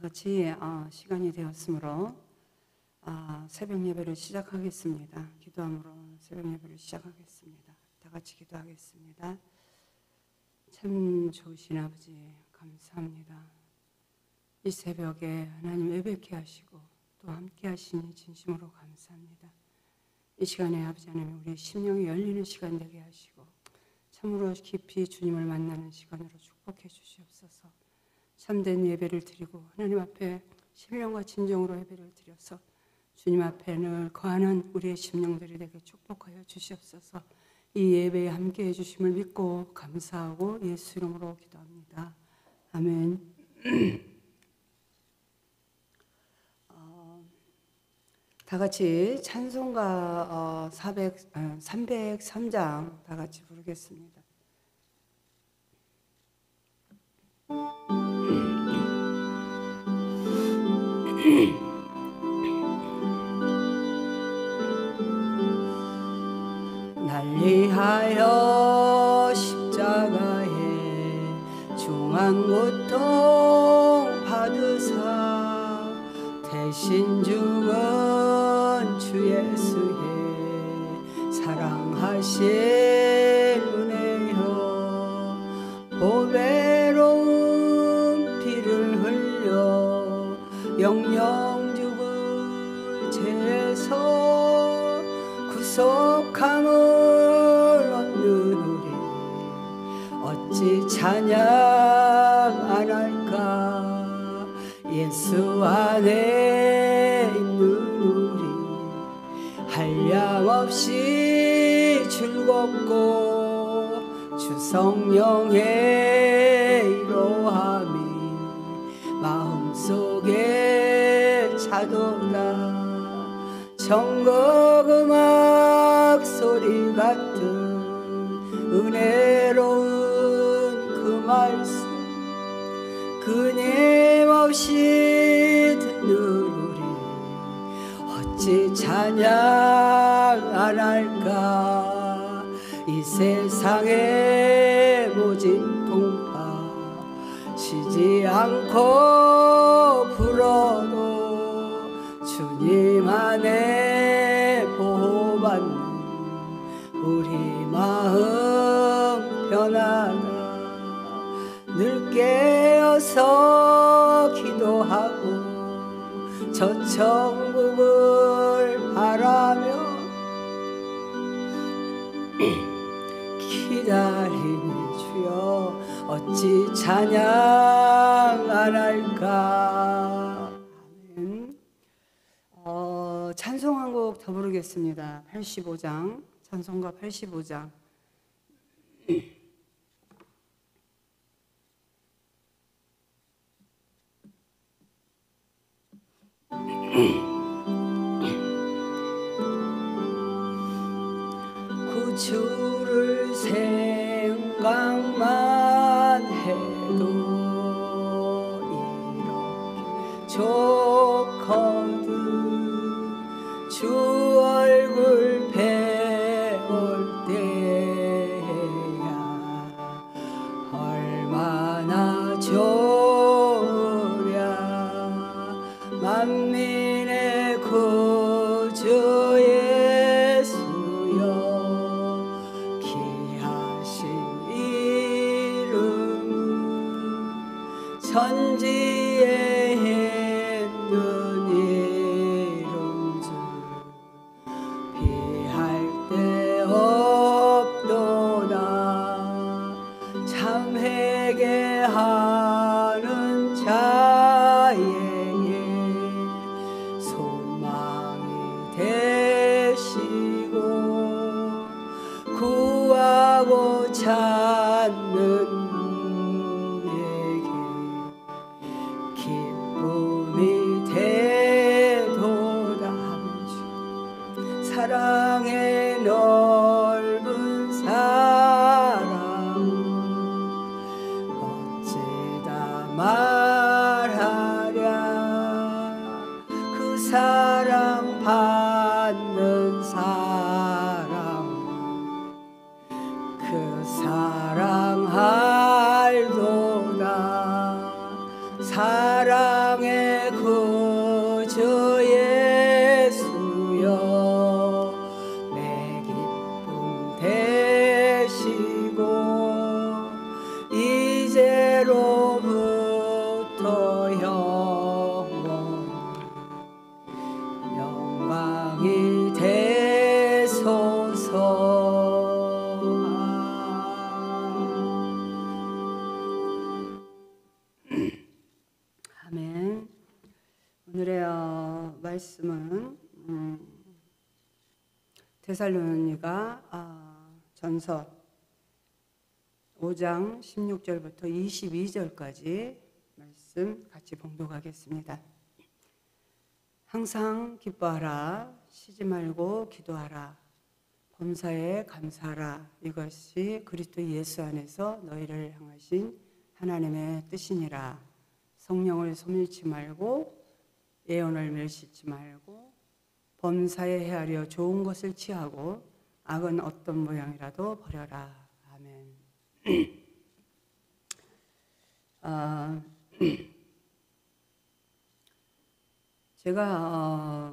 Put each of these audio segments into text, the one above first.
같이 시간이 되었으므로 새벽 예배를 시작하겠습니다. 기도함으로 새벽 예배를 시작하겠습니다. 다 같이 기도하겠습니다. 참 좋으신 아버지 감사합니다. 이 새벽에 하나님 예배케 하시고 또 함께 하시니 진심으로 감사합니다. 이 시간에 아버지 하나님 우리의 심령이 열리는 시간 되게 하시고 참으로 깊이 주님을 만나는 시간으로 축복해 주시옵소서. 참된 예배를 드리고 하나님 앞에 신령과 진정으로 예배를 드려서 주님 앞에 늘 거하는 우리의 심령들이 되게 축복하여 주시옵소서. 이 예배에 함께해 주심을 믿고 감사하고 예수 이름으로 기도합니다. 아멘. 다 같이 찬송가 303장 다 같이 부르겠습니다. 날 위하여 십자가에 중한 고통 받으사 대신 죽은 주 예수의 사랑하신 은혜여 보배로운 피를 흘려 영영 죽을 죄에서 구속함을 얻는 우리 어찌 찬양 안 할까. 예수 안에 있는 우리 한량없이 즐겁고 주 성령의 이로함이 마음속에 차도다. 천국 음악 소리 같은 은혜로운 그 말씀 끊임없이 듣는 우리 어찌 찬양 안 할까. 이 세상의 모진 풍파 쉬지 않고 불어도 주님 안에 보호받는 우리 마음 변하다. 늘 깨어서 기도하고 저 천국을 바라며 기다리니 주여 어찌 찬양 안 할까. 아멘. 찬송 한 곡 더 부르겠습니다. 85장 찬송가 85장. 구주를 생각만 해도 이렇게 좋거든. 주 얼굴 배울 때야 얼마나 좋으랴. 만민의 구주 예수여 귀하신 이름은 천지에 있는 이름 중 비할 데 없도다. 참 회개하는 자에게 소망이 되시고 구하고 찾는 에게 기쁨이 되도다. 사랑의 넓은 사랑 어찌다 말하랴. 그 사랑 받는 사랑 그 사랑 알도다. 사랑의 말씀은 데살로니가 전서 5장 16절부터 22절까지 말씀 같이 봉독하겠습니다. 항상 기뻐하라, 쉬지 말고 기도하라, 범사에 감사하라. 이것이 그리스도 예수 안에서 너희를 향하신 하나님의 뜻이니라. 성령을 소멸치 말고 예언을 멸시치 말고 범사에 헤아려 좋은 것을 취하고 악은 어떤 모양이라도 버려라. 아멘. 제가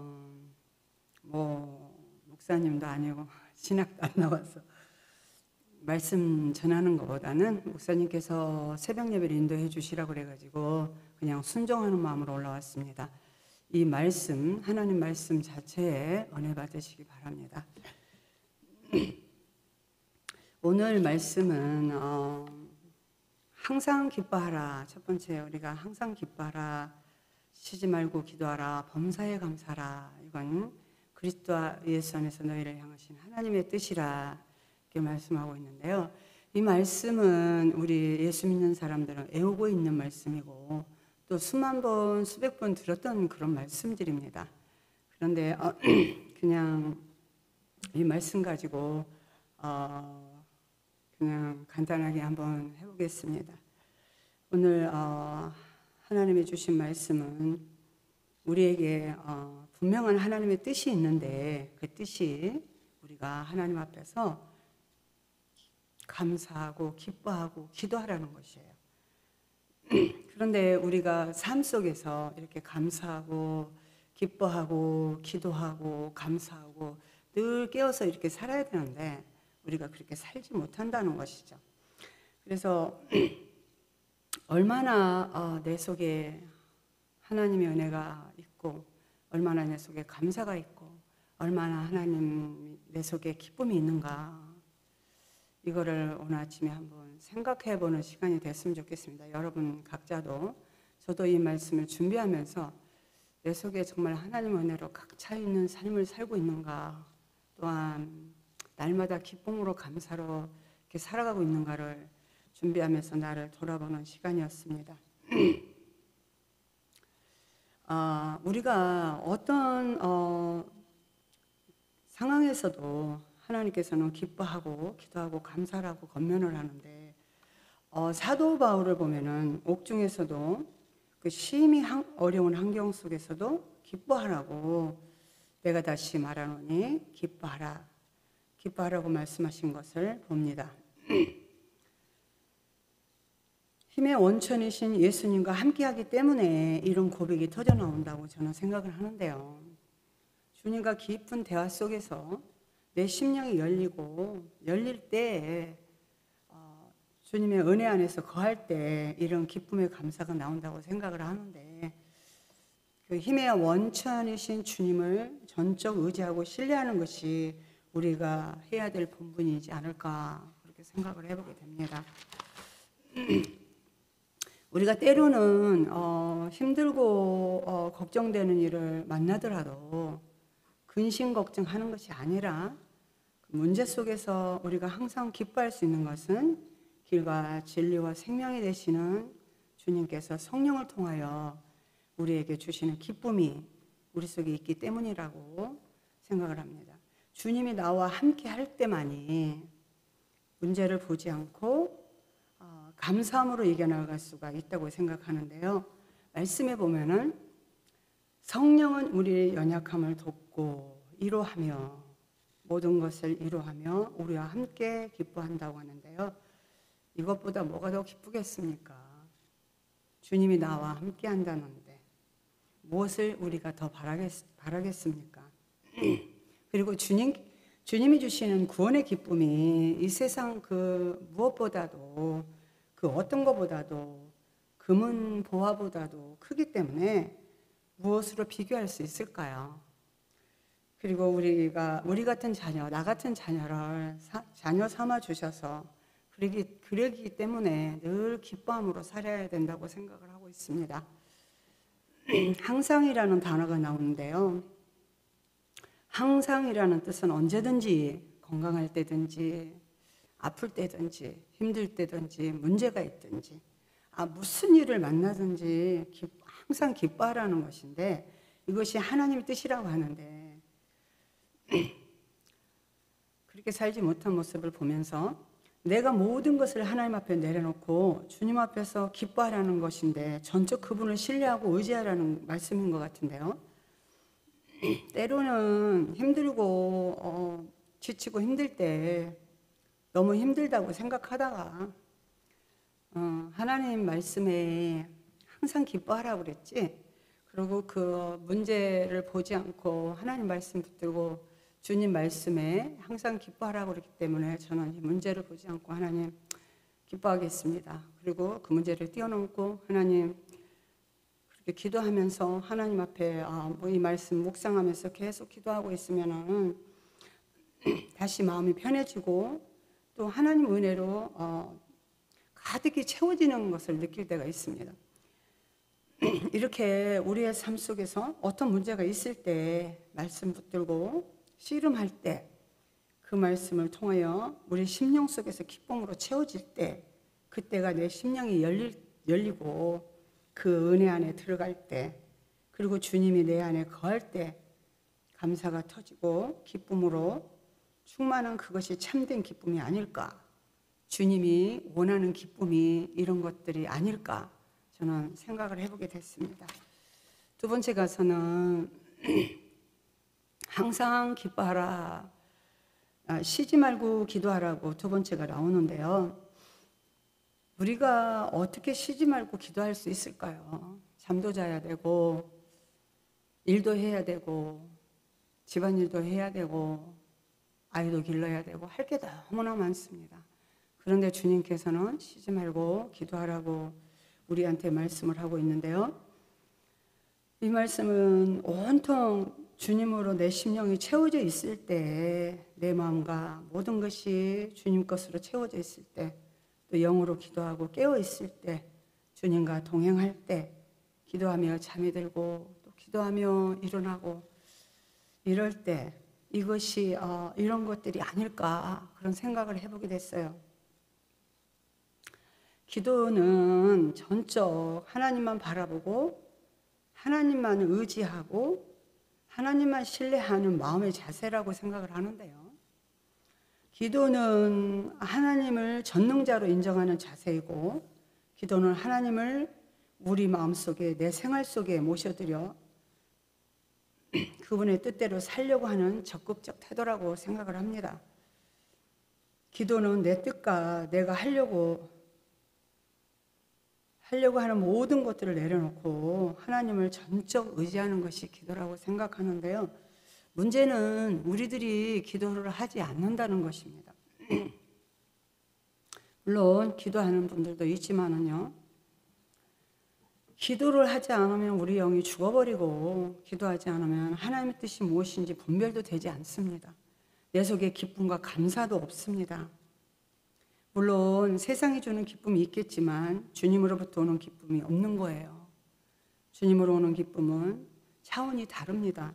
목사님도 아니고 신학도 안 나와서 말씀 전하는 것보다는 목사님께서 새벽 예배를 인도해 주시라고 그래가지고 그냥 순종하는 마음으로 올라왔습니다. 이 말씀, 하나님 말씀 자체에 은혜 받으시기 바랍니다. 오늘 말씀은 항상 기뻐하라. 첫 번째 우리가 항상 기뻐하라, 쉬지 말고 기도하라, 범사에 감사하라. 이건 그리스도 예수 안에서 너희를 향하신 하나님의 뜻이라 이렇게 말씀하고 있는데요. 이 말씀은 우리 예수 믿는 사람들은 외우고 있는 말씀이고 또 수만 번, 수백 번 들었던 그런 말씀들입니다. 그런데 그냥 이 말씀 가지고 그냥 간단하게 한번 해보겠습니다. 오늘 하나님이 주신 말씀은 우리에게 분명한 하나님의 뜻이 있는데 그 뜻이 우리가 하나님 앞에서 감사하고 기뻐하고 기도하라는 것이에요. 그런데 우리가 삶 속에서 이렇게 감사하고 기뻐하고 기도하고 감사하고 늘 깨어서 이렇게 살아야 되는데 우리가 그렇게 살지 못한다는 것이죠. 그래서 얼마나 내 속에 하나님의 은혜가 있고 얼마나 내 속에 감사가 있고 얼마나 하나님 내 속에 기쁨이 있는가, 이거를 오늘 아침에 한번 생각해 보는 시간이 됐으면 좋겠습니다. 여러분 각자도 저도 이 말씀을 준비하면서 내 속에 정말 하나님의 은혜로 각 차 있는 삶을 살고 있는가, 또한 날마다 기쁨으로 감사로 이렇게 살아가고 있는가를 준비하면서 나를 돌아보는 시간이었습니다. 우리가 어떤 상황에서도 하나님께서는 기뻐하고 기도하고 감사하고 권면을 하는데 사도 바울을 보면은 옥중에서도 그 심히 어려운 환경 속에서도 기뻐하라고 내가 다시 말하노니 기뻐하라, 기뻐하라고 말씀하신 것을 봅니다. 힘의 원천이신 예수님과 함께하기 때문에 이런 고백이 터져 나온다고 저는 생각을 하는데요. 주님과 깊은 대화 속에서 내 심령이 열릴 때 주님의 은혜 안에서 거할 때 이런 기쁨의 감사가 나온다고 생각을 하는데, 그 힘의 원천이신 주님을 전적 의지하고 신뢰하는 것이 우리가 해야 될 본분이지 않을까 그렇게 생각을 해보게 됩니다. 우리가 때로는 힘들고 걱정되는 일을 만나더라도 근심 걱정하는 것이 아니라 그 문제 속에서 우리가 항상 기뻐할 수 있는 것은 길과 진리와 생명이 되시는 주님께서 성령을 통하여 우리에게 주시는 기쁨이 우리 속에 있기 때문이라고 생각을 합니다. 주님이 나와 함께 할 때만이 문제를 보지 않고 감사함으로 이겨나갈 수가 있다고 생각하는데요. 말씀에 보면은 성령은 우리의 연약함을 돕고 위로하며 모든 것을 위로하며 우리와 함께 기뻐한다고 하는데요. 이것보다 뭐가 더 기쁘겠습니까? 주님이 나와 함께 한다는데 무엇을 우리가 더 바라겠습니까? 그리고 주님이 주시는 구원의 기쁨이 이 세상 그 무엇보다도 그 어떤 것보다도 금은 보화보다도 크기 때문에 무엇으로 비교할 수 있을까요? 그리고 우리 같은 자녀, 나 같은 자녀를 자녀 삼아 주셔서 그러기 때문에 늘 기뻐함으로 살아야 된다고 생각을 하고 있습니다. 항상이라는 단어가 나오는데요. 항상이라는 뜻은 언제든지, 건강할 때든지, 아플 때든지, 힘들 때든지, 문제가 있든지, 무슨 일을 만나든지 항상 기뻐하라는 것인데, 이것이 하나님의 뜻이라고 하는데, 그렇게 살지 못한 모습을 보면서 내가 모든 것을 하나님 앞에 내려놓고 주님 앞에서 기뻐하라는 것인데, 전적 그분을 신뢰하고 의지하라는 말씀인 것 같은데요. 때로는 힘들고 지치고 힘들 때 너무 힘들다고 생각하다가 하나님 말씀에 항상 기뻐하라고 그랬지. 그리고 그 문제를 보지 않고 하나님 말씀 붙들고 주님 말씀에 항상 기뻐하라고 그랬기 때문에 저는 이 문제를 보지 않고 하나님 기뻐하겠습니다. 그리고 그 문제를 뛰어넘고 하나님 그렇게 기도하면서 하나님 앞에 이 말씀 묵상하면서 계속 기도하고 있으면은 다시 마음이 편해지고 또 하나님 은혜로 가득히 채워지는 것을 느낄 때가 있습니다. 이렇게 우리의 삶 속에서 어떤 문제가 있을 때 말씀 붙들고 씨름할 때 그 말씀을 통하여 우리 심령 속에서 기쁨으로 채워질 때 그때가 내 심령이 열리고 그 은혜 안에 들어갈 때 그리고 주님이 내 안에 거할 때 감사가 터지고 기쁨으로 충만한 그것이 참된 기쁨이 아닐까, 주님이 원하는 기쁨이 이런 것들이 아닐까 저는 생각을 해보게 됐습니다. 두 번째 가서는 항상 기뻐하라, 쉬지 말고 기도하라고 두 번째가 나오는데요. 우리가 어떻게 쉬지 말고 기도할 수 있을까요? 잠도 자야 되고 일도 해야 되고 집안일도 해야 되고 아이도 길러야 되고 할 게 너무나 많습니다. 그런데 주님께서는 쉬지 말고 기도하라고 우리한테 말씀을 하고 있는데요. 이 말씀은 온통 주님으로 내 심령이 채워져 있을 때, 내 마음과 모든 것이 주님 것으로 채워져 있을 때, 또 영으로 기도하고 깨어 있을 때, 주님과 동행할 때, 기도하며 잠이 들고 또 기도하며 일어나고 이럴 때 이것이 이런 것들이 아닐까 그런 생각을 해보게 됐어요. 기도는 전적 하나님만 바라보고 하나님만 의지하고 하나님만 신뢰하는 마음의 자세라고 생각을 하는데요. 기도는 하나님을 전능자로 인정하는 자세이고 기도는 하나님을 우리 마음속에 내 생활 속에 모셔들여 그분의 뜻대로 살려고 하는 적극적 태도라고 생각을 합니다. 기도는 내 뜻과 내가 하려고 하는 모든 것들을 내려놓고 하나님을 전적 의지하는 것이 기도라고 생각하는데요. 문제는 우리들이 기도를 하지 않는다는 것입니다. 물론 기도하는 분들도 있지만은요. 기도를 하지 않으면 우리 영이 죽어버리고 기도하지 않으면 하나님의 뜻이 무엇인지 분별도 되지 않습니다. 내 속에 기쁨과 감사도 없습니다. 물론 세상이 주는 기쁨이 있겠지만 주님으로부터 오는 기쁨이 없는 거예요. 주님으로 오는 기쁨은 차원이 다릅니다.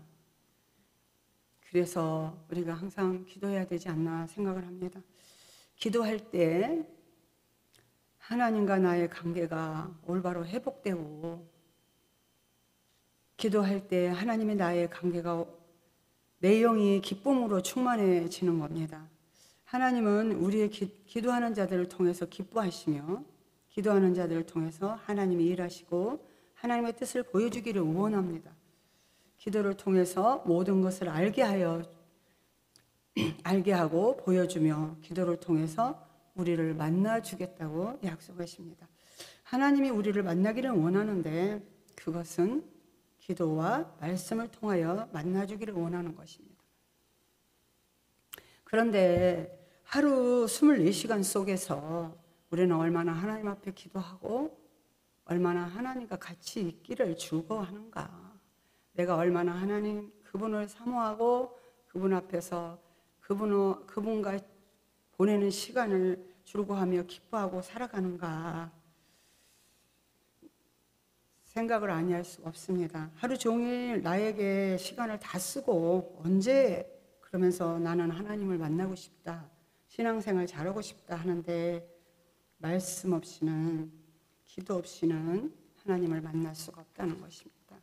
그래서 우리가 항상 기도해야 되지 않나 생각을 합니다. 기도할 때 하나님과 나의 관계가 올바로 회복되고 기도할 때 하나님의 나의 관계가 내 영이 기쁨으로 충만해지는 겁니다. 하나님은 우리의 기도하는 자들을 통해서 기뻐하시며 기도하는 자들을 통해서 하나님이 일하시고 하나님의 뜻을 보여주기를 원합니다. 기도를 통해서 모든 것을 알게 하고 보여주며 기도를 통해서 우리를 만나주겠다고 약속하십니다. 하나님이 우리를 만나기를 원하는데 그것은 기도와 말씀을 통하여 만나주기를 원하는 것입니다. 그런데 하루 24시간 속에서 우리는 얼마나 하나님 앞에 기도하고 얼마나 하나님과 같이 있기를 즐거워하는가. 내가 얼마나 그분을 사모하고 그분 앞에서 그분과 보내는 시간을 즐거워하며 기뻐하고 살아가는가. 생각을 아니할 수가 없습니다. 하루 종일 나에게 시간을 다 쓰고 언제 그러면서 나는 하나님을 만나고 싶다, 신앙생활 잘하고 싶다 하는데 말씀 없이는, 기도 없이는 하나님을 만날 수가 없다는 것입니다.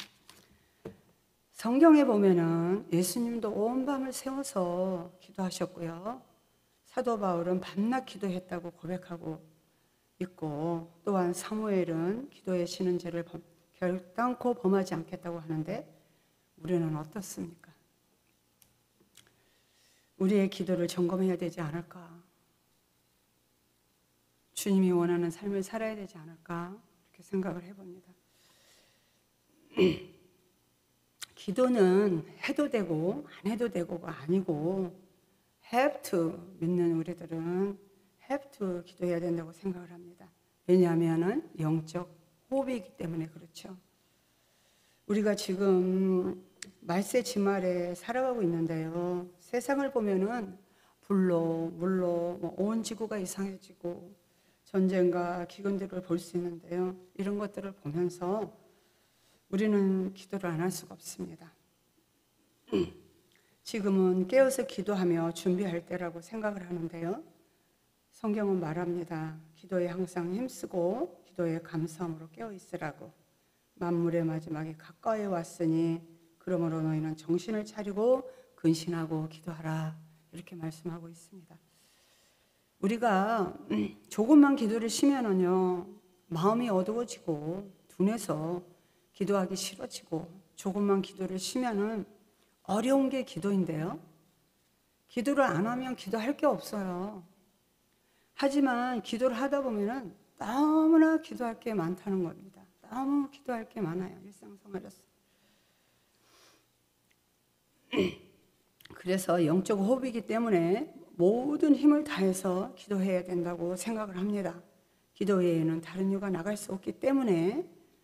성경에 보면은 예수님도 온 밤을 새워서 기도하셨고요. 사도 바울은 밤낮 기도했다고 고백하고 있고, 또한 사무엘은 기도에 지는 죄를 결단코 범하지 않겠다고 하는데 우리는 어떻습니까? 우리의 기도를 점검해야 되지 않을까? 주님이 원하는 삶을 살아야 되지 않을까? 이렇게 생각을 해봅니다. 기도는 해도 되고 안 해도 되고가 아니고 have to 믿는 우리들은 have to 기도해야 된다고 생각을 합니다. 왜냐하면 영적 호흡이기 때문에 그렇죠. 우리가 지금 말세 지말에 살아가고 있는데요. 세상을 보면은 불로 물로 온 지구가 이상해지고 전쟁과 기근들을 볼 수 있는데요. 이런 것들을 보면서 우리는 기도를 안 할 수가 없습니다. 지금은 깨어서 기도하며 준비할 때라고 생각을 하는데요. 성경은 말합니다. 기도에 항상 힘쓰고 기도에 감사함으로 깨어 있으라고. 만물의 마지막이 가까이 왔으니 그러므로 너희는 정신을 차리고 근신하고 기도하라. 이렇게 말씀하고 있습니다. 우리가 조금만 기도를 쉬면은요, 마음이 어두워지고 둔해서 기도하기 싫어지고, 조금만 기도를 쉬면은 어려운 게 기도인데요. 기도를 안 하면 기도할 게 없어요. 하지만 기도를 하다 보면은 너무나 기도할 게 많다는 겁니다. 너무 기도할 게 많아요. 일상생활에서. 그래서 영적 호흡이기 때문에 모든 힘을 다해서 기도해야 된다고 생각을 합니다. 기도 외에는 다른 이유가 나갈 수 없기 때문에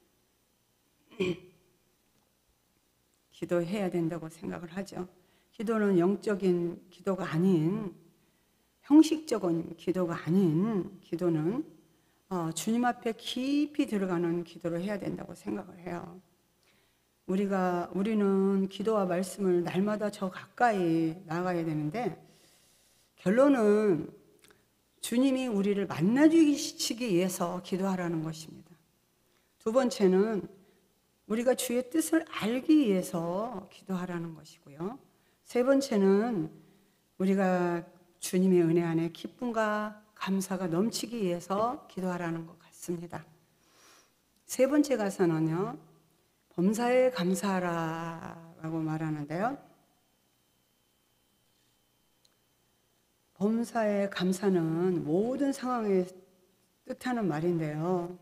기도해야 된다고 생각을 하죠. 기도는 영적인 기도가 아닌, 형식적인 기도가 아닌 기도는 주님 앞에 깊이 들어가는 기도를 해야 된다고 생각을 해요. 우리는 기도와 말씀을 날마다 저 가까이 나가야 되는데, 결론은 주님이 우리를 만나주시기 위해서 기도하라는 것입니다. 두 번째는 우리가 주의 뜻을 알기 위해서 기도하라는 것이고요. 세 번째는 우리가 주님의 은혜 안에 기쁨과 감사가 넘치기 위해서 기도하라는 것 같습니다. 세 번째 가서는요, 범사에 감사하라라고 말하는데요. 범사에 감사는 모든 상황에 뜻하는 말인데요.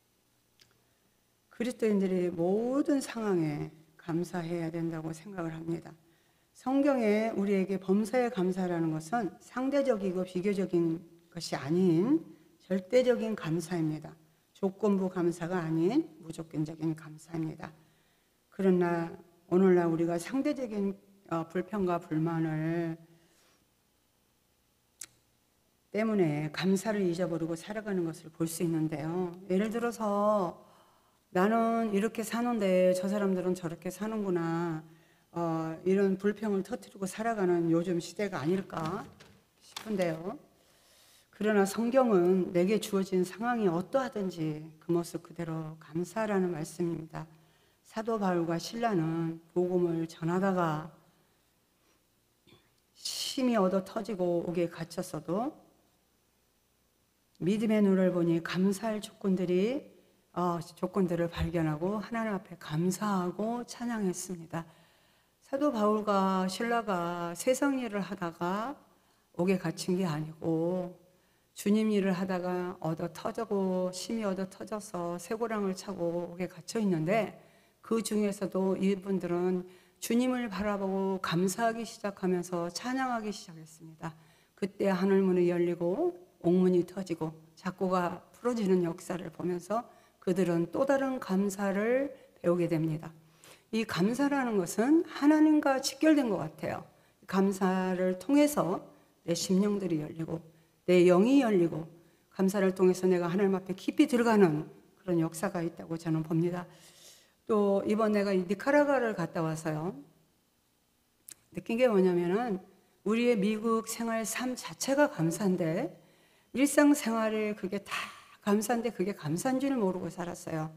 그리스도인들이 모든 상황에 감사해야 된다고 생각을 합니다. 성경에 우리에게 범사에 감사라는 것은 상대적이고 비교적인 것이 아닌 절대적인 감사입니다. 조건부 감사가 아닌 무조건적인 감사입니다. 그러나 오늘날 우리가 상대적인 불평과 불만을 때문에 감사를 잊어버리고 살아가는 것을 볼 수 있는데요. 예를 들어서 나는 이렇게 사는데 저 사람들은 저렇게 사는구나, 이런 불평을 터뜨리고 살아가는 요즘 시대가 아닐까 싶은데요. 그러나 성경은 내게 주어진 상황이 어떠하든지 그 모습 그대로 감사하라는 말씀입니다. 사도 바울과 실라는 복음을 전하다가 심히 얻어 터지고 옥에 갇혔어도 믿음의 눈을 보니 감사할 조건들을 발견하고 하나님 앞에 감사하고 찬양했습니다. 사도 바울과 실라가 세상 일을 하다가 옥에 갇힌 게 아니고 주님 일을 하다가 얻어 터지고 심히 얻어 터져서 쇠고랑을 차고 옥에 갇혀 있는데, 그 중에서도 이분들은 주님을 바라보고 감사하기 시작하면서 찬양하기 시작했습니다. 그때 하늘문이 열리고 옥문이 터지고 작고가 풀어지는 역사를 보면서 그들은 또 다른 감사를 배우게 됩니다. 이 감사라는 것은 하나님과 직결된 것 같아요. 감사를 통해서 내 심령들이 열리고 내 영이 열리고, 감사를 통해서 내가 하나님 앞에 깊이 들어가는 그런 역사가 있다고 저는 봅니다. 또 이번 내가 니카라과를 갔다 와서요, 느낀 게 뭐냐면은 우리의 미국 생활 삶 자체가 감사인데 일상생활을 그게 다 감사인데 그게 감사인 줄 모르고 살았어요.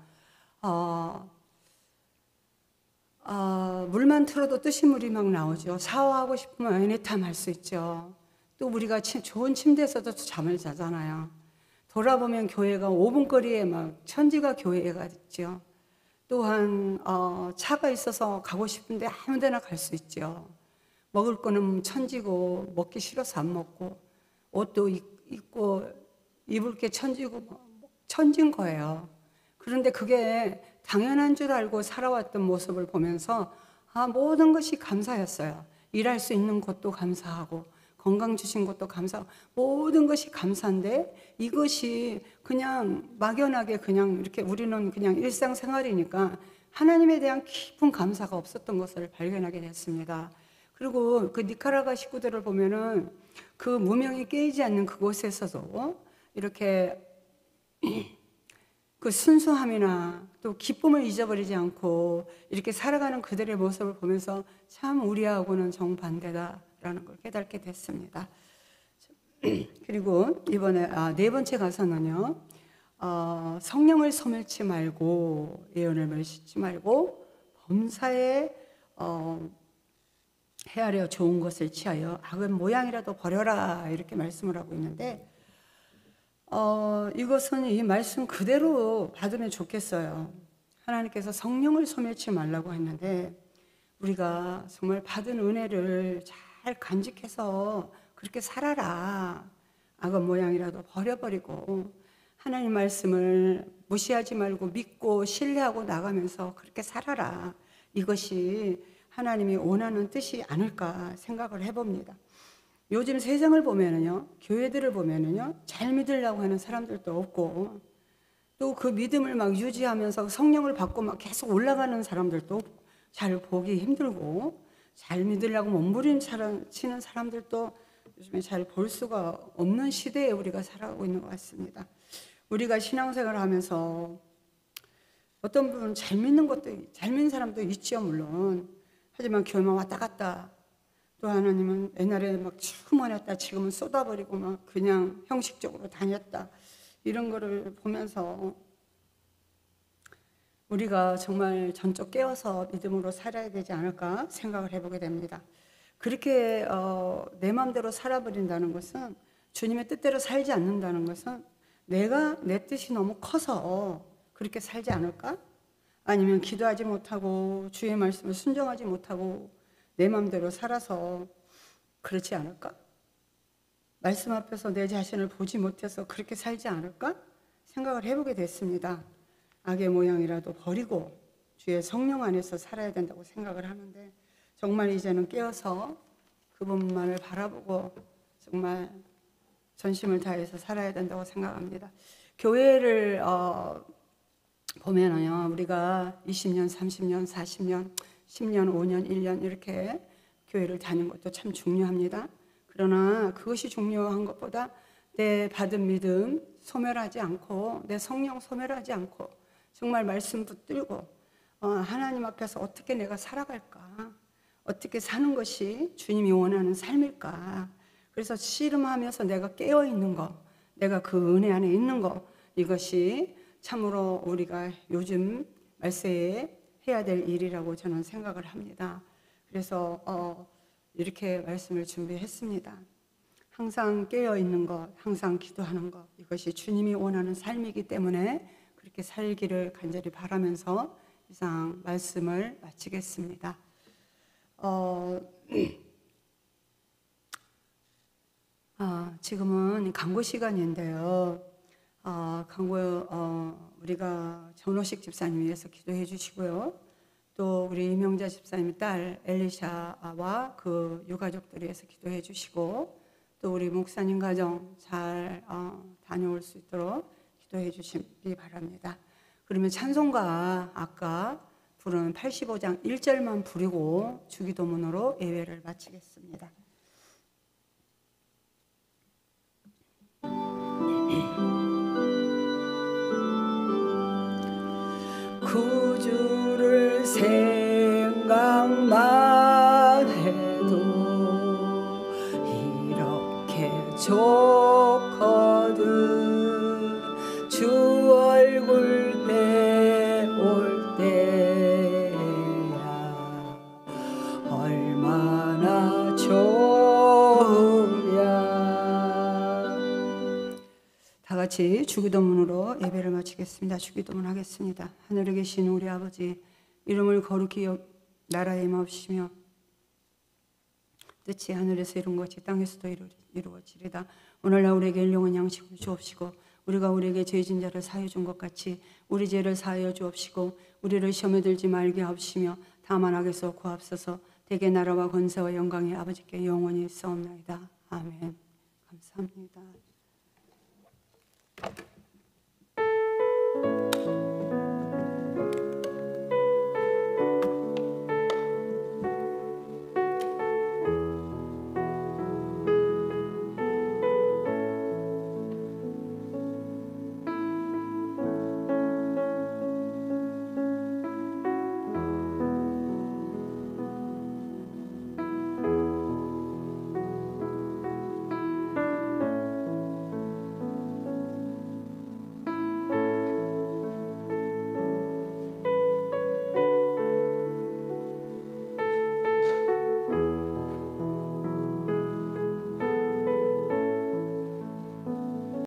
물만 틀어도 뜨신 물이 막 나오죠. 샤워하고 싶으면 애니타임 할 수 있죠. 또 우리가 좋은 침대에서도 잠을 자잖아요. 돌아보면 교회가 5분 거리에 막 천지가 교회가 있죠. 또한 차가 있어서 가고 싶은데 아무 데나 갈 수 있죠. 먹을 거는 천지고 먹기 싫어서 안 먹고 옷도 입고 입을 게 천지고 천진 거예요. 그런데 그게 당연한 줄 알고 살아왔던 모습을 보면서 모든 것이 감사였어요. 일할 수 있는 것도 감사하고 건강 주신 것도 감사하고 모든 것이 감사인데 이것이 그냥 막연하게 그냥 이렇게 우리는 그냥 일상생활이니까 하나님에 대한 깊은 감사가 없었던 것을 발견하게 됐습니다. 그리고 그 니카라과 식구들을 보면은 그 무명이 깨이지 않는 그곳에서도 이렇게 그 순수함이나 또 기쁨을 잊어버리지 않고 이렇게 살아가는 그들의 모습을 보면서 참 우리하고는 정반대다라는 걸 깨닫게 됐습니다. 그리고 이번에 네 번째 가서는요, 성령을 소멸치 말고 예언을 멸시치 말고 범사에 헤아려 좋은 것을 취하여 악은 모양이라도 버려라 이렇게 말씀을 하고 있는데 이것은 이 말씀 그대로 받으면 좋겠어요. 하나님께서 성령을 소멸치 말라고 했는데 우리가 정말 받은 은혜를 잘 간직해서 그렇게 살아라. 악은 모양이라도 버려버리고 하나님 말씀을 무시하지 말고 믿고 신뢰하고 나가면서 그렇게 살아라. 이것이 하나님이 원하는 뜻이 아닐까 생각을 해봅니다. 요즘 세상을 보면은요, 교회들을 보면은요, 잘 믿으려고 하는 사람들도 없고, 또 그 믿음을 막 유지하면서 성령을 받고 막 계속 올라가는 사람들도 잘 보기 힘들고, 잘 믿으려고 몸부림치는 사람들도 요즘에 잘 볼 수가 없는 시대에 우리가 살아가고 있는 것 같습니다. 우리가 신앙생활을 하면서 어떤 분은 잘 믿는 사람도 있죠, 물론. 하지만 교회만 왔다 갔다. 또 하나님은 옛날에 막 충만했다. 지금은 쏟아버리고 막 그냥 형식적으로 다녔다. 이런 거를 보면서 우리가 정말 전적 깨어서 믿음으로 살아야 되지 않을까 생각을 해보게 됩니다. 그렇게 내 마음대로 살아버린다는 것은 주님의 뜻대로 살지 않는다는 것은 내가 내 뜻이 너무 커서 그렇게 살지 않을까? 아니면 기도하지 못하고 주의 말씀을 순종하지 못하고 내 마음대로 살아서 그렇지 않을까? 말씀 앞에서 내 자신을 보지 못해서 그렇게 살지 않을까? 생각을 해보게 됐습니다. 악의 모양이라도 버리고 주의 성령 안에서 살아야 된다고 생각을 하는데 정말 이제는 깨어서 그분만을 바라보고 정말 전심을 다해서 살아야 된다고 생각합니다. 교회를 보면은요, 우리가 20년, 30년, 40년, 10년, 5년, 1년 이렇게 교회를 다니는 것도 참 중요합니다. 그러나 그것이 중요한 것보다 내 받은 믿음 소멸하지 않고 내 성령 소멸하지 않고 정말 말씀 붙들고 하나님 앞에서 어떻게 내가 살아갈까? 어떻게 사는 것이 주님이 원하는 삶일까? 그래서 씨름하면서 내가 깨어있는 거, 내가 그 은혜 안에 있는 거, 이것이 참으로 우리가 요즘 말세에 해야 될 일이라고 저는 생각을 합니다. 그래서 이렇게 말씀을 준비했습니다. 항상 깨어있는 것, 항상 기도하는 것, 이것이 주님이 원하는 삶이기 때문에 그렇게 살기를 간절히 바라면서 이상 말씀을 마치겠습니다. 지금은 광고 시간인데요. 우리가 전호식 집사님 위해서 기도해 주시고요. 또 우리 이명자 집사님 딸 엘리샤와 그 유가족들 위해서 기도해 주시고 또 우리 목사님 가정 잘 다녀올 수 있도록 기도해 주시기 바랍니다. 그러면 찬송가 아까 부른 85장 1절만 부르고 주기도문으로 예배를 마치겠습니다. 구주를 생각만 해도 이렇게 좋거든. 주 얼굴 배울 때야 얼마나 좋으랴. 다 같이 주기도문으로 예배를 마치겠습니다. 주기도문 하겠습니다. 하늘에 계신 우리 아버지, 이름을 거룩히 나라에 임하옵시며 뜻이 하늘에서 이룬 것이 땅에서도 이루어지리다. 오늘날 우리에게 일용할 양식을 주옵시고 우리가 우리에게 죄진 자를 사하여 준 것 같이 우리 죄를 사하여 주옵시고 우리를 시험에 들지 말게 하옵시며 다만 악에서 구하옵소서. 대개 나라와 권세와 영광이 아버지께 영원히 있사옵나이다. 아멘. 감사합니다.